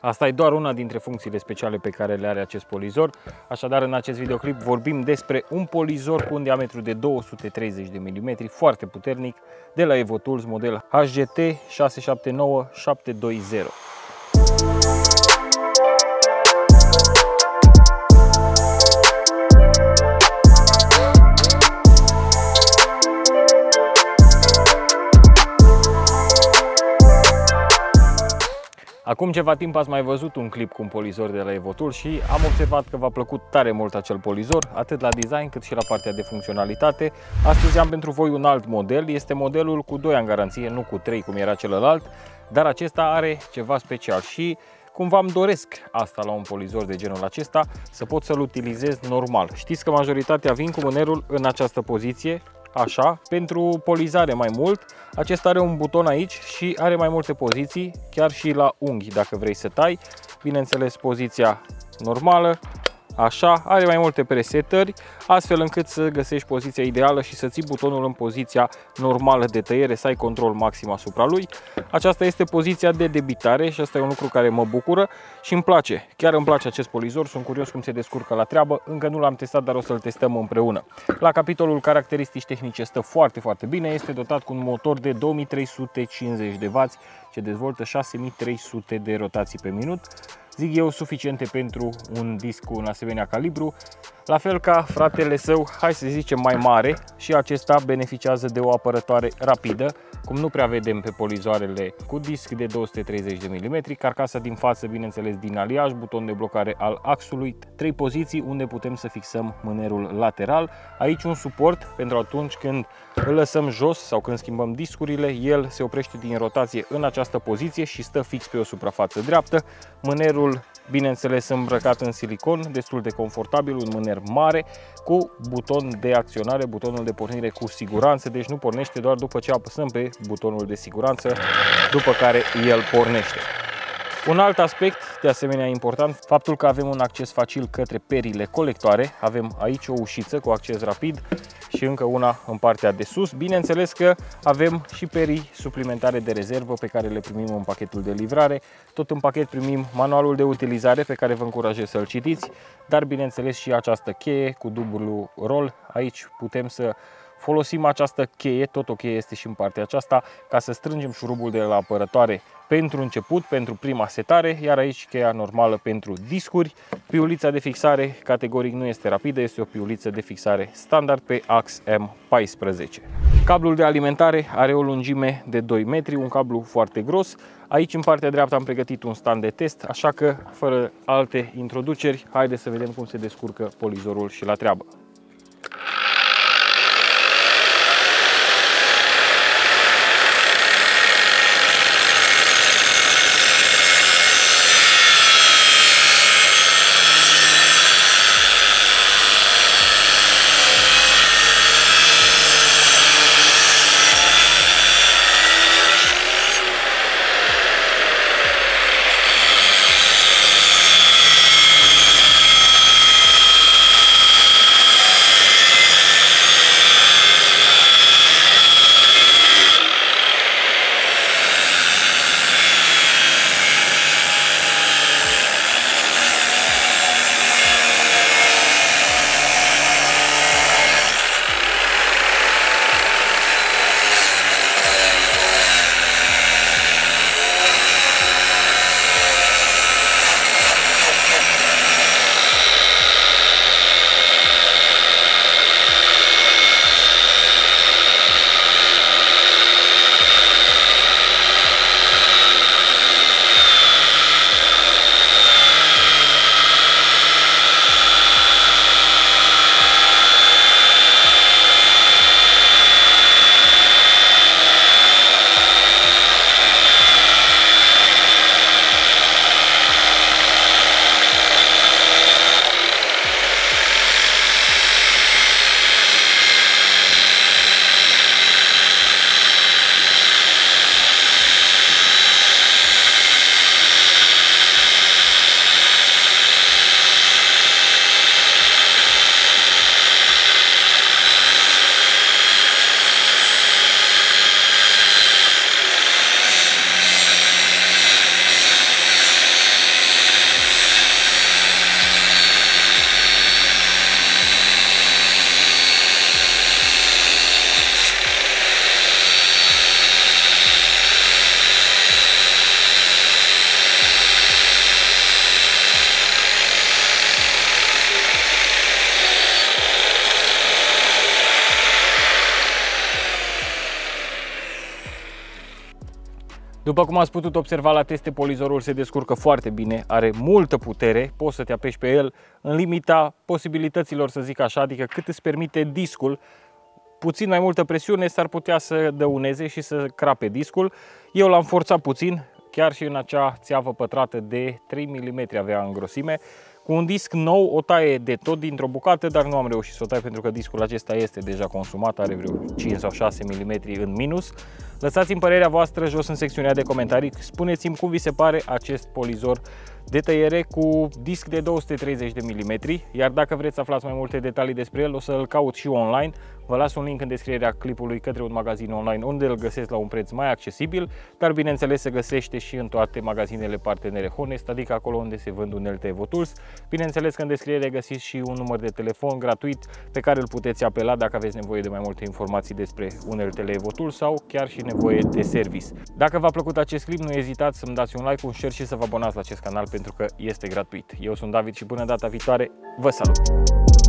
Asta e doar una dintre funcțiile speciale pe care le are acest polizor. Așadar, în acest videoclip vorbim despre un polizor cu un diametru de 230 de mm, foarte puternic, de la EvoTools, model HGT 679720. Acum ceva timp ați mai văzut un clip cu un polizor de la EvoTools și am observat că v-a plăcut tare mult acel polizor, atât la design cât și la partea de funcționalitate. Astăzi am pentru voi un alt model, este modelul cu 2 ani garanție, nu cu 3 cum era celălalt, dar acesta are ceva special și cumva îmi doresc asta la un polizor de genul acesta, să pot să-l utilizez normal. Știți că majoritatea vin cu mânerul în această poziție, așa, pentru polizare mai mult. Acesta are un buton aici și are mai multe poziții, chiar și la unghi dacă vrei să tai. Bineînțeles, poziția normală, așa, are mai multe presetări, astfel încât să găsești poziția ideală și să ții butonul în poziția normală de tăiere, să ai control maxim asupra lui. Aceasta este poziția de debitare și asta e un lucru care mă bucură și îmi place. Chiar îmi place acest polizor, sunt curios cum se descurcă la treabă, încă nu l-am testat, dar o să-l testăm împreună. La capitolul caracteristici tehnice stă foarte bine, este dotat cu un motor de 2350 de W ce dezvoltă 6300 de rotații pe minut. Zic eu, suficiente pentru un disc cu un asemenea calibru, la fel ca fratele său, hai să zicem mai mare, și acesta beneficiază de o apărătoare rapidă, cum nu prea vedem pe polizoarele cu disc de 230 de mm, carcasa din față, bineînțeles din aliaj, buton de blocare al axului, 3 poziții unde putem să fixăm mânerul lateral, aici un suport pentru atunci când îl lăsăm jos sau când schimbăm discurile, el se oprește din rotație în această poziție și stă fix pe o suprafață dreaptă. Mânerul, bineînțeles, îmbrăcat în silicon, destul de confortabil, un mâner mare cu buton de acționare, butonul de pornire cu siguranță, deci nu pornește doar după ce apăsăm pe butonul de siguranță, după care el pornește. Un alt aspect de asemenea important, faptul că avem un acces facil către perile colectoare. Avem aici o ușiță cu acces rapid și încă una în partea de sus. Bineînțeles că avem și perii suplimentare de rezervă pe care le primim în pachetul de livrare. Tot în pachet primim manualul de utilizare pe care vă încurajez să-l citiți, dar bineînțeles și această cheie cu dublu rol. Aici putem să folosim această cheie, tot o cheie este și în partea aceasta, ca să strângem șurubul de la apărătoare pentru început, pentru prima setare, iar aici cheia normală pentru discuri. Piulița de fixare categoric nu este rapidă, este o piuliță de fixare standard pe ax M14. Cablul de alimentare are o lungime de 2 metri, un cablu foarte gros. Aici în partea dreaptă am pregătit un stand de test, așa că fără alte introduceri, haideți să vedem cum se descurcă polizorul și la treabă. După cum ați putut observa la teste, polizorul se descurcă foarte bine, are multă putere, poți să te apeși pe el în limita posibilităților, să zic așa, adică cât îți permite discul. Puțin mai multă presiune s-ar putea să dăuneze și să crape discul. Eu l-am forțat puțin, chiar și în acea țeavă pătrată de 3 mm avea în grosime. Cu un disc nou o taie de tot dintr-o bucată, dar nu am reușit să o tai pentru că discul acesta este deja consumat, are vreo 5 sau 6 mm în minus. Lăsați-mi părerea voastră jos în secțiunea de comentarii, spuneți-mi cum vi se pare acest polizor de tăiere cu disc de 230 de mm, iar dacă vreți să aflați mai multe detalii despre el, o să-l caut și online. Vă las un link în descrierea clipului către un magazin online unde îl găsesc la un preț mai accesibil, dar bineînțeles se găsește și în toate magazinele partenere Honest, adică acolo unde se vând unelte EvoTools. Bineînțeles că în descriere găsiți și un număr de telefon gratuit pe care îl puteți apela dacă aveți nevoie de mai multe informații despre uneltele EvoTools sau chiar și nevoie de service. Dacă v-a plăcut acest clip, nu ezitați să-mi dați un like, un share și să vă abonați la acest canal pentru că este gratuit. Eu sunt David și până data viitoare, vă salut!